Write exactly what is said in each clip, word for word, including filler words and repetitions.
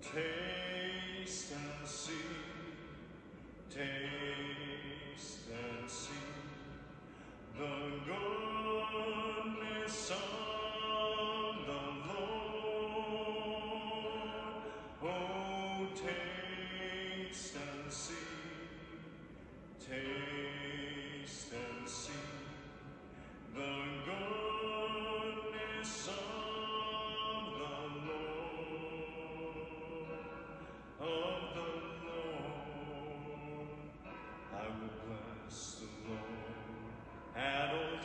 Taste and see, taste and see the goodness of the Lord. Oh, taste and see, taste and see the goodness of the Lord, of the Lord. I will bless the Lord at all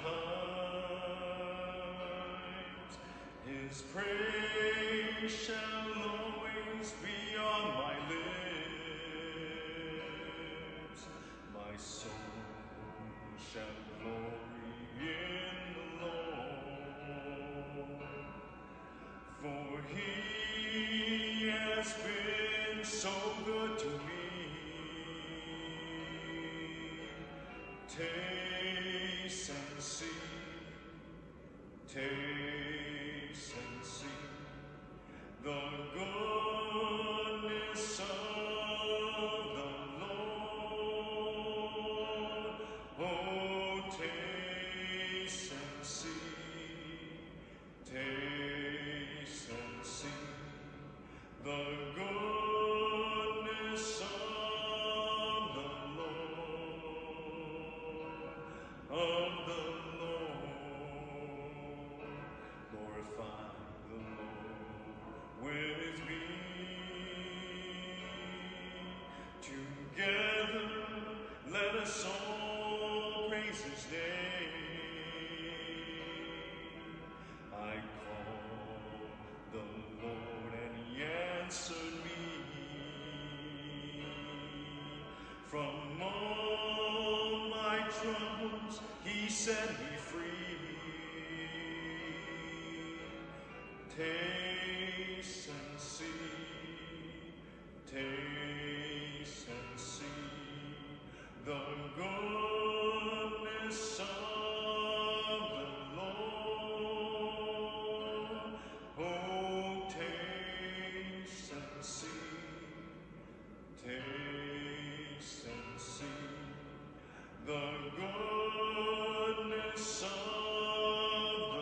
times. His praise shall always be on my lips. My soul shall glory in the Lord, for he has been so good to me. Taste and see, taste and see the goodness of the Lord. Oh, taste and see, taste and see the goodness of the Lord, of the Lord. Glorify the Lord with me. Together let us all praise his name. I called the Lord and he answered me. From all my troubles he set me free. Taste and see, taste and see the goodness of the Lord. Oh, taste and see, taste and see the goodness of the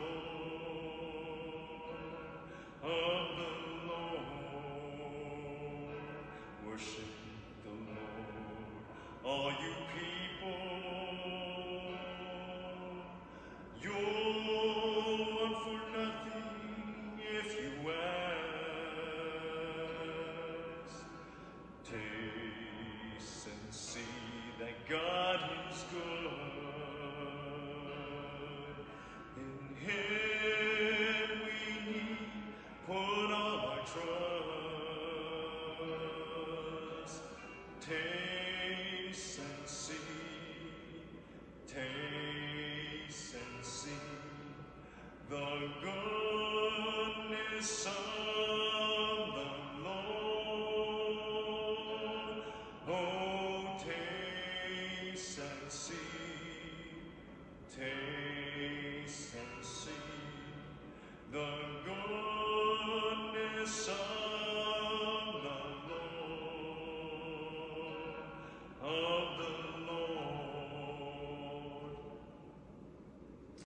Lord, of the Lord. Worship the Lord, all you people. You'll want for nothing if you ask. Taste and see that God is good. In him we need put all our trust. Taste